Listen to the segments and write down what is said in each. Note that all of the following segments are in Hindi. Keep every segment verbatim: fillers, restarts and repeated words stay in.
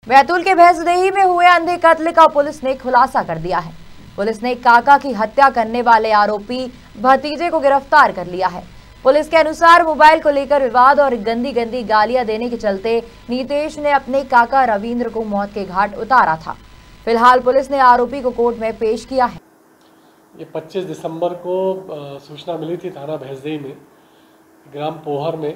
बैतूल के भैंसदेही में हुए अंधे कत्ल का पुलिस ने खुलासा कर दिया है। पुलिस ने काका की हत्या करने वाले आरोपी भतीजे को गिरफ्तार कर लिया है। पुलिस के अनुसार मोबाइल को लेकर विवाद और गंदी गंदी गालियां देने के चलते नीतेश ने अपने काका रविंद्र को मौत के घाट उतारा था। फिलहाल पुलिस ने आरोपी को कोर्ट में पेश किया है। ये पच्चीस दिसंबर को सूचना मिली थी थाना भैंसदेही में, ग्राम पोहर में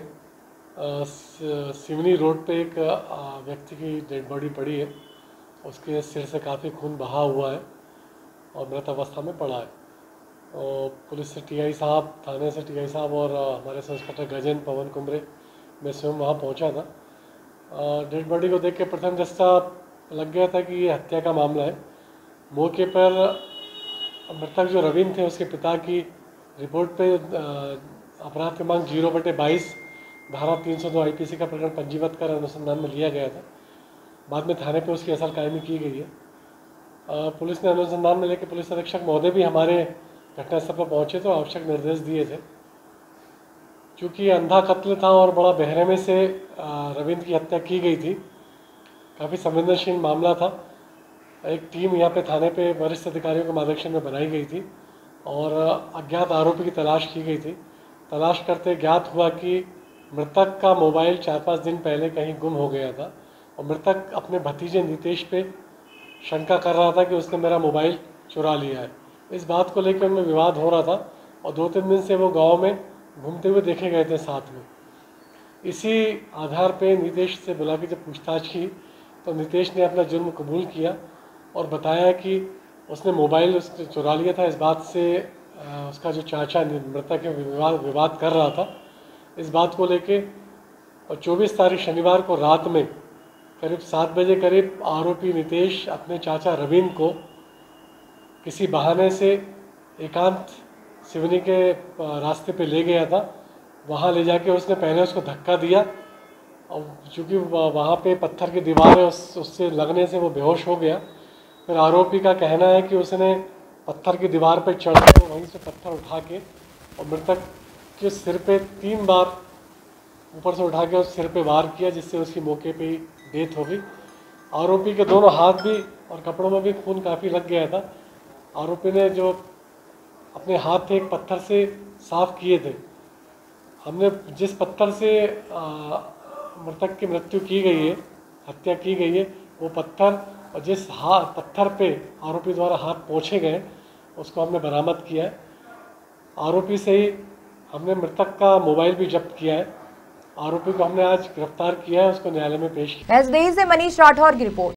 सिवनी रोड पे एक व्यक्ति की डेड बॉडी पड़ी है। उसके सिर से काफ़ी खून बहा हुआ है और मृत अवस्था में पड़ा है। और पुलिस से टीआई साहब, थाने से टीआई साहब और हमारे सब इंस्पेक्टर गजन पवन कुमरे, मैं स्वयं वहाँ पहुँचा था। डेड बॉडी को देख के प्रथम दृष्टया लग गया था कि ये हत्या का मामला है। मौके पर मृतक जो रविंद्र थे, उसके पिता की रिपोर्ट पे अपराध क्रमांक जीरो बटे बाईस धारा तीन सौ दो आईपीसी का प्रकरण पंजीबद्ध कर अनुसंधान में लिया गया था। बाद में थाने पे उसकी असर कायमी की गई है। आ, पुलिस ने अनुसंधान में लेकर पुलिस अधीक्षक महोदय भी हमारे घटनास्थल पर पहुंचे तो आवश्यक निर्देश दिए थे। चूँकि अंधा कत्ल था और बड़ा बहरेमे से रविंद्र की हत्या की गई थी, काफ़ी संवेदनशील मामला था। एक टीम यहाँ पे थाने पे वरिष्ठ अधिकारियों के मार्गदर्शन में बनाई गई थी और अज्ञात आरोपी की तलाश की गई थी। तलाश करते ज्ञात हुआ कि मृतक का मोबाइल चार पाँच दिन पहले कहीं गुम हो गया था और मृतक अपने भतीजे नीतेश पे शंका कर रहा था कि उसने मेरा मोबाइल चुरा लिया है। इस बात को लेकर उनमें विवाद हो रहा था और दो तीन दिन से वो गांव में घूमते हुए देखे गए थे साथ में। इसी आधार पे नीतेश से बुला के जब पूछताछ की तो नीतेश ने अपना जुर्म कबूल किया और बताया कि उसने मोबाइल उसने चुरा लिया था। इस बात से उसका जो चाचा मृतक है विवाद विवाद कर रहा था। इस बात को लेके और चौबीस तारीख शनिवार को रात में करीब सात बजे करीब आरोपी नीतेश अपने चाचा रविंद्र को किसी बहाने से एकांत सिवनी के रास्ते पे ले गया था। वहाँ ले जाके उसने पहले उसको धक्का दिया और चूँकि वहाँ पे पत्थर की दीवार है, उस उससे लगने से वो बेहोश हो गया। फिर आरोपी का कहना है कि उसने पत्थर की दीवार पर चढ़ कर वहीं से पत्थर उठा के और मृतक के सिर पे तीन बार ऊपर से उठा के उस सिर पे वार किया, जिससे उसकी मौके पे ही डेथ हो गई। आरोपी के दोनों हाथ भी और कपड़ों में भी खून काफ़ी लग गया था। आरोपी ने जो अपने हाथ थे एक पत्थर से साफ किए थे। हमने जिस पत्थर से मृतक की मृत्यु की गई है, हत्या की गई है, वो पत्थर और जिस हाथ पत्थर पे आरोपी द्वारा हाथ पोंछे गए उसको हमने बरामद किया है। आरोपी से ही हमने मृतक का मोबाइल भी जब्त किया है। आरोपी को हमने आज गिरफ्तार किया है, उसको न्यायालय में पेश किया। भैंसदेही से मनीष राठौर की रिपोर्ट।